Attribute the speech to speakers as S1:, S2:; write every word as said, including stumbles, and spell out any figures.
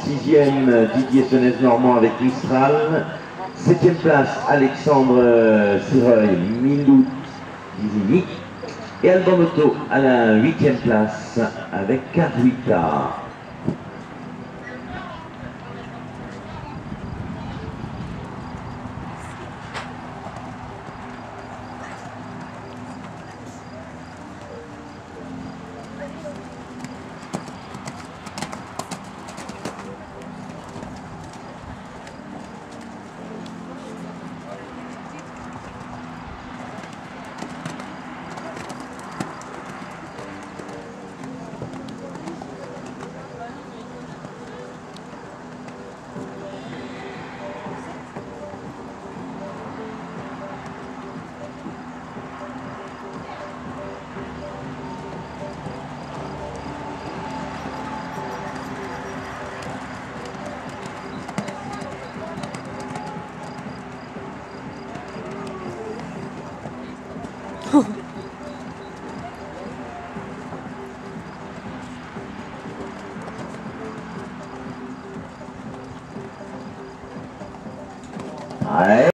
S1: sixième, Didier Senez-Normand avec Mistral. Septième place, Alexandre Sireuil, Milou Dizini. Et Alban Moto à la huitième place avec Caruita. Ouais.